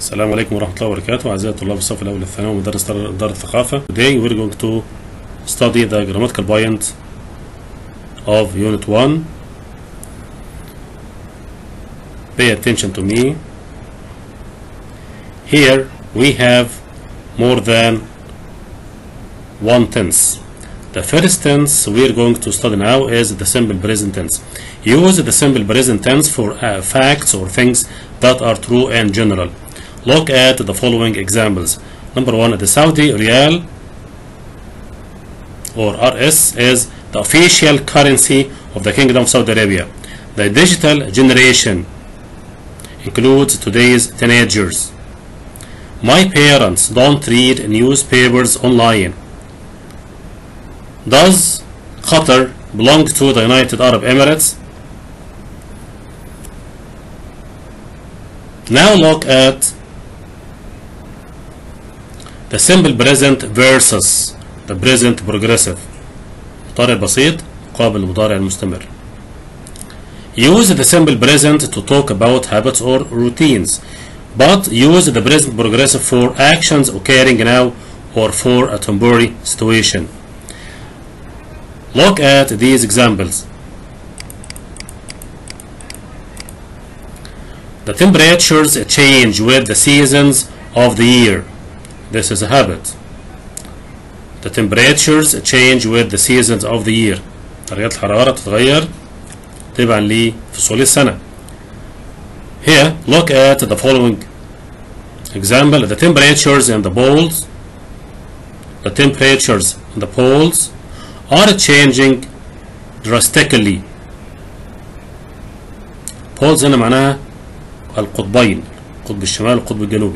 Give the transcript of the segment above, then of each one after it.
السلام عليكم ورحمة الله وبركاته. أعزائي طلاب الصف الأول الثانوي ومدرس دار الثقافة. Today we're going to study the grammatical point of Unit 1. Pay attention to me. Here we have more than one tense. The first tense we're going to study now is the simple present tense. Use the simple present tense for facts or things that are true in general. Look at the following examples. Number one, the Saudi Riyal or RS is the official currency of the Kingdom of Saudi Arabia. The digital generation includes today's teenagers. My parents don't read newspapers online. Does Qatar belong to the United Arab Emirates? Now look at the simple present versus the present progressive. مضارع بسيط مقابل المضارع المستمر. Use the simple present to talk about habits or routines, but use the present progressive for actions occurring now or for a temporary situation. Look at these examples. The temperatures change with the seasons of the year. This is a habit. The temperatures change with the seasons of the year. درجات الحرارة تتغير تبعا لفصول السنة. Here, look at the following example. The temperatures in the poles are changing drastically. poles هنا معناها القطبين، القطب الشمالي والقطب الجنوبي.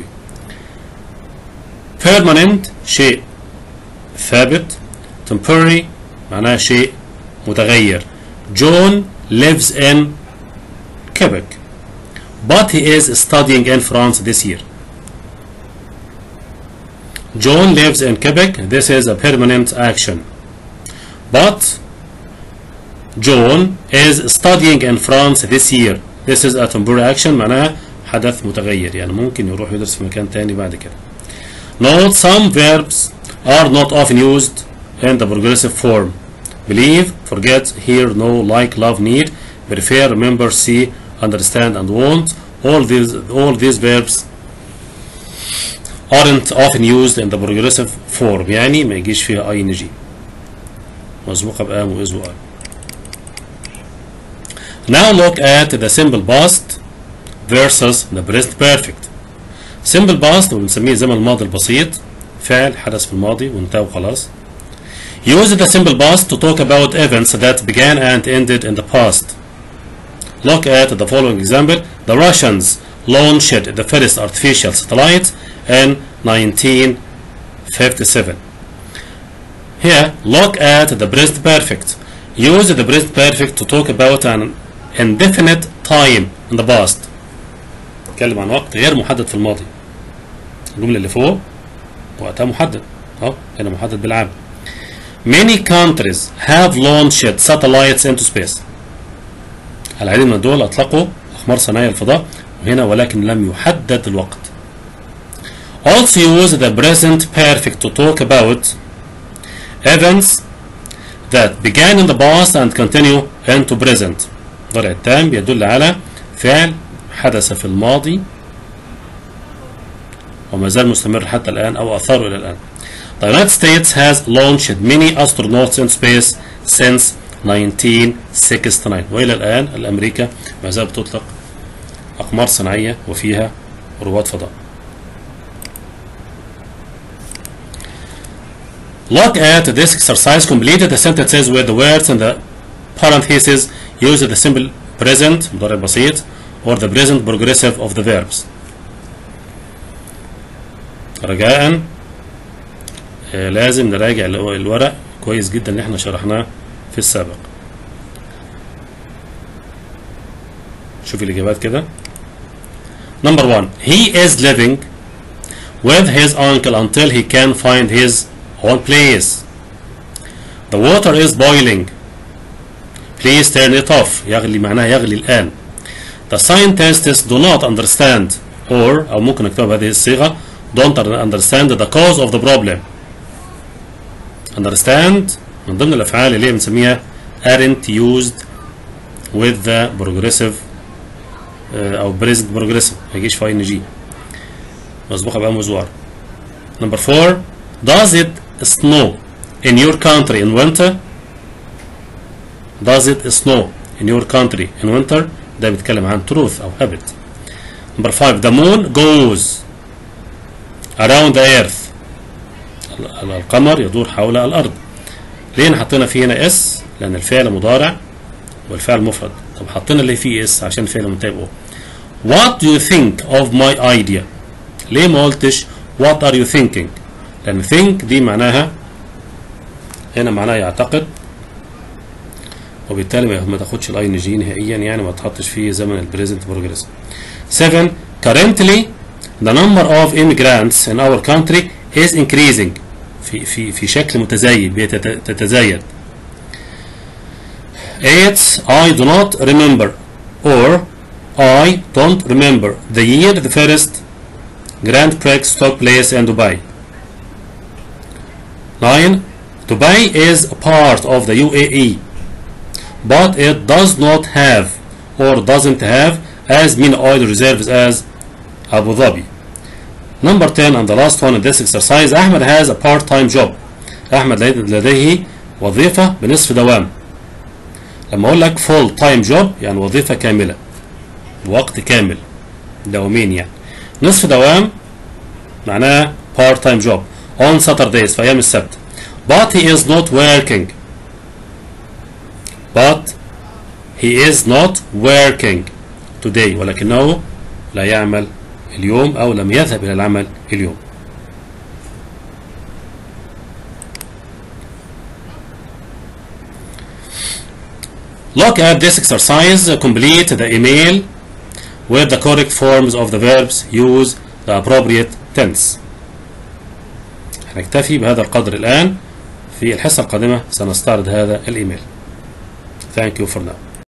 permanent شيء ثابت. temporary معناها شيء متغير. John lives in Quebec but he is studying in France this year. John lives in Quebec. This is a permanent action. But John is studying in France this year. This is a temporary action معناها حدث متغير، يعني ممكن يروح يدرس في مكان تاني بعد كده. Note some verbs are not often used in the progressive form. Believe, forget, hear, know, like, love, need, prefer, remember, see, understand, and want. All these verbs aren't often used in the progressive form. يعني ما يجيش فيها ing مسبوقة بام وإز وآل. Now look at the simple past versus the present perfect. simple past وبنسميه زمن الماضي البسيط، فعل حدث في الماضي وانتهى وخلاص. Use the simple past to talk about events that began and ended in the past. Look at the following example. The Russians launched the first artificial satellite in 1957. Here, look at the present perfect. Use the present perfect to talk about an indefinite time in the past. نتكلم عن وقت غير محدد في الماضي. الجملة اللي فوق وقتها محدد، هنا محدد بالعام. Many countries have launched satellites into space. العديد من الدول أطلقوا أقمار صناعية الفضاء وهنا ولكن لم يحدد الوقت. Also use the present perfect to talk about events that began in the past and continue into present. المضارع التام يدل على فعل حدث في الماضي وما زال مستمر حتى الآن أو أثاره إلى الآن. The United States has launched many astronauts in space since 1969. وإلى الآن الأمريكا ما زالت تطلق أقمار صناعية وفيها رواد فضاء. Look at this exercise. Complete the sentences with the words in the parentheses. Use the simple present مضارع بسيط or the present progressive of the verbs. رجاء لازم نراجع الورق كويس جدا اللي احنا شرحناه في السابق. شوف الإجابات كده. Number 1. He is living with his uncle until he can find his own place. The water is boiling. Please turn it off. يغلي معناها يغلي الآن. The scientists do not understand or أو ممكن نكتبها بهذه الصيغة don't understand the cause of the problem. understand من ضمن الأفعال اللي هي بنسميها aren't used with the progressive أو present progressive، ما يجيش في ING، مسبوقة بقى مزوار. number 4 does it snow in your country in winter؟ does it snow in your country in winter؟ ده بيتكلم عن truth أو habit. number 5 the moon goes around the earth. القمر يدور حول الأرض. ليه حطينا فيه هنا اس؟ لأن الفعل مضارع والفعل مفرد. طب حطينا اللي فيه اس عشان الفعل منتهي. what do you think of my idea؟ ليه ما قلتش what are you thinking؟ لأن think دي معناها هنا معناها يعتقد، وبالتالي ما تاخدش الاي ان جي نهائيا، يعني ما تحطش فيه زمن البريزنت بروجريس. 7 currently the number of immigrants in our country is increasing. في شكل متزايد، بتتزايد. 8 I do not remember or I don't remember the year the first Grand Prix took place in Dubai. 9 Dubai is a part of the UAE but it does not have or doesn't have as many oil reserves as Abu Dhabi. number 10 and the last one in this exercise Ahmed has a part-time job. أحمد لديه وظيفة بنصف دوام. لما أقول لك full time job يعني وظيفة كاملة، وقت كامل، دوامين يعني. نصف دوام معناها part-time job on Saturdays في أيام السبت. but he is not working. but he is not working today، ولكنه لا يعمل اليوم أو لم يذهب إلى العمل اليوم. Look at this exercise. Complete the email with the correct forms of the verbs. Use the appropriate tense. هنكتفي بهذا القدر الآن. في الحصة القادمة سنستعرض هذا الإيميل. Thank you for now.